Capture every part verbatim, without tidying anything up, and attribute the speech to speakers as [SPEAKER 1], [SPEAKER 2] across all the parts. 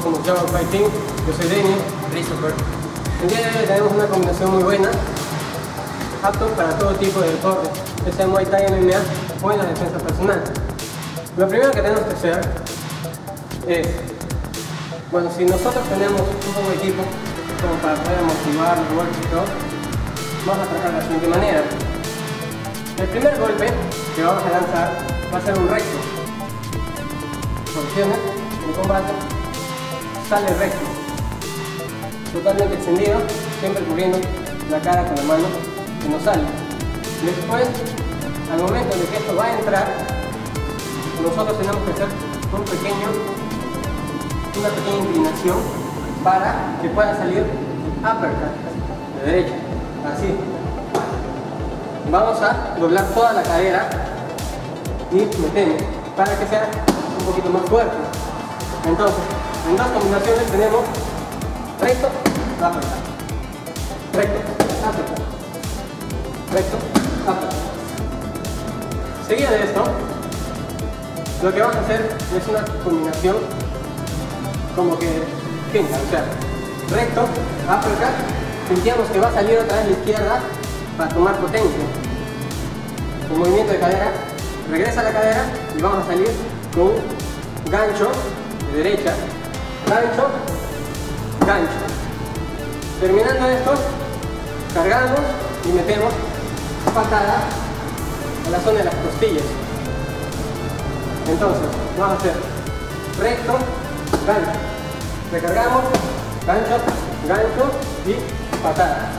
[SPEAKER 1] somos Java Fighting, yo soy Denis, Christopher. El día de hoy tenemos una combinación muy buena, apto para todo tipo de deporte, ya sea Muay Thai, M M A o en la defensa personal. Lo primero que tenemos que hacer es, bueno, si nosotros tenemos un poco de equipo como para poder motivar los golpes y todo, vamos a trabajar de la siguiente manera. El primer golpe que vamos a lanzar va a ser un recto. Posiciones en combate, sale recto, totalmente extendido, siempre cubriendo la cara con la mano que no sale. Después, al momento de que esto va a entrar, nosotros tenemos que hacer un pequeño, una pequeña inclinación para que pueda salir uppercut de derecha, así. Vamos a doblar toda la cadera y metemos para que sea un poquito más fuerte. Entonces, en dos combinaciones tenemos recto, uppercut, recto, uppercut, recto, uppercut. Seguido de esto, lo que vamos a hacer es una combinación como que finta, o sea, recto, uppercut, sentíamos que va a salir otra vez a la izquierda para tomar potencia. Un movimiento de cadera, regresa la cadera y vamos a salir con un gancho de derecha, gancho, gancho. Terminando esto, cargamos y metemos patada a la zona de las costillas. Entonces, vamos a hacer recto, gancho, recargamos, gancho, gancho y patada.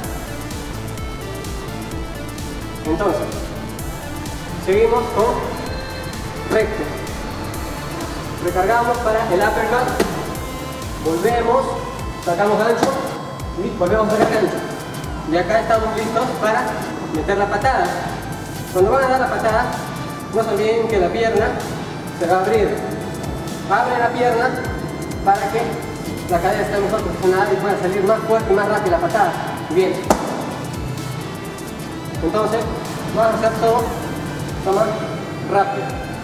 [SPEAKER 1] Entonces, seguimos con recto, recargamos para el uppercut, volvemos, sacamos gancho y volvemos a sacar gancho. Y acá estamos listos para meter la patada. Cuando van a dar la patada, no se olviden que la pierna se va a abrir. Abre la pierna para que la cadera esté mejor posicionada y pueda salir más fuerte y más rápido la patada. Bien. Entonces, vamos a hacer todo, toma rápido.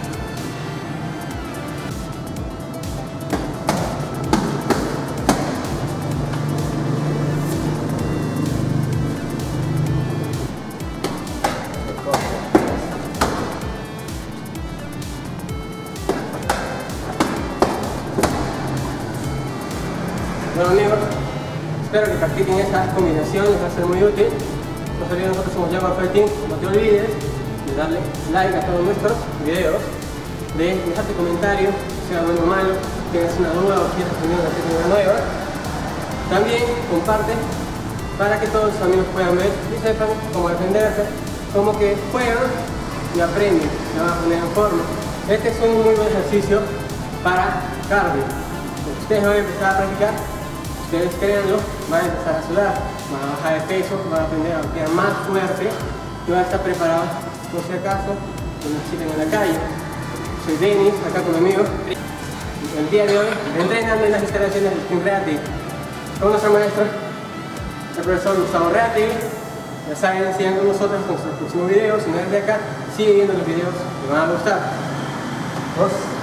[SPEAKER 1] Bueno amigos, espero que practiquen estas combinaciones, va a ser muy útil. No se olviden, nosotros somos Java Fighting. No te olvides de darle like a todos nuestros videos, de dejarte comentarios, sea bueno o malo, tengas una duda o quieras aprender una técnica nueva. También comparte para que todos tus amigos puedan ver y sepan cómo defenderse, como que juegan y aprenden, se van a poner en forma. Este es un muy buen ejercicio para cardio. Ustedes van a empezar a practicar, ustedes créanlo, van a empezar a sudar, van a bajar de peso, van a aprender a quedar más fuerte y van a estar preparados por si acaso lo necesiten en la calle. Soy Denis, acá con mi amigo. El día de hoy entrenando en las instalaciones del Team Reactive con nuestro maestro, el profesor Gustavo Reactive. Ya saben, sigan con nosotros con nuestros próximos videos. Si no eres de acá, sigue viendo los videos, te van a gustar. ¿Vos?